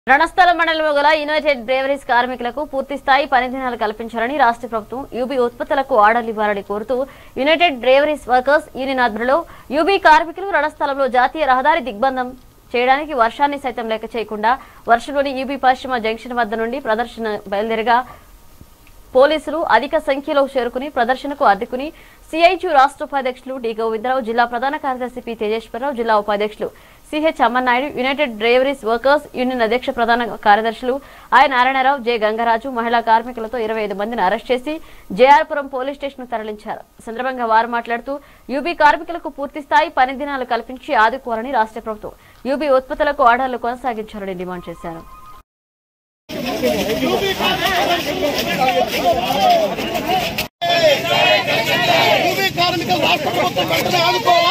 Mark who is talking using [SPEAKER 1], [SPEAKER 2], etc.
[SPEAKER 1] రణస్థలం మండలంలో గల United breweries కార్మికులకు పూర్తి స్థాయి పని దినాలు కల్పించాలని రాష్ట్ర ప్రభుత్వం యూబీ ఉత్పత్తులకు ఆర్డర్లు ఇవ్వాలని కోరుతూ యునైటెడ్ బ్రేవరీస్ వర్కర్స్ యూనియన్ ఆధ్వర్యంలో యూబీ కార్మికులు రణస్థలంలో జాతీయ రహదారి దిగ్బంధం చేయడానికి వర్షాన్ని సైతం లెక్క చేయకుండా వర్షంలోని యూబీ పశ్చిమ జంక్షన్ వద్ద నుండి ప్రదర్శన బయలుదేరగా పోలీసులు అధిక సంఖ్యలో చేరుకుని ప్రదర్శనకు అడ్డుకుని సిఐటియు రాష్ట్ర ఉపాధ్యక్షులు డి గోవిందరావు, జిల్లా ప్రధాన కార్యదర్శి పి తేజేశ్వరరావు, జిల్లా ఉపాధ్యక్షులు CH Ammannaidu, United Breweries Workers Union అధ్యక్ష ప్రధాన కార్యదర్శులు ఐ నారాయణరావు, జె గంగరాజు మహిళా కార్మికులతో 25 మందిని అరెస్ట్ చేసి జేఆర్పురం పోలీస్ స్టేషన్ కు తరలించారు. సందర్భంగా వారు మాట్లాడుతూ యూబీ కార్మికులకు పూర్తి స్థాయి పని దినాలు కల్పించి ఆదుకోవాలని రాష్ట్ర ప్రభుత్వం యూబీ ఉత్పత్తులకు ఆర్డర్లు కొనసాగించాలని డిమాండ్ చేశారు.
[SPEAKER 2] కార్మికులు రాష్ట్ర ప్రభుత్వం వెంటనే ఆదుకోవాలి.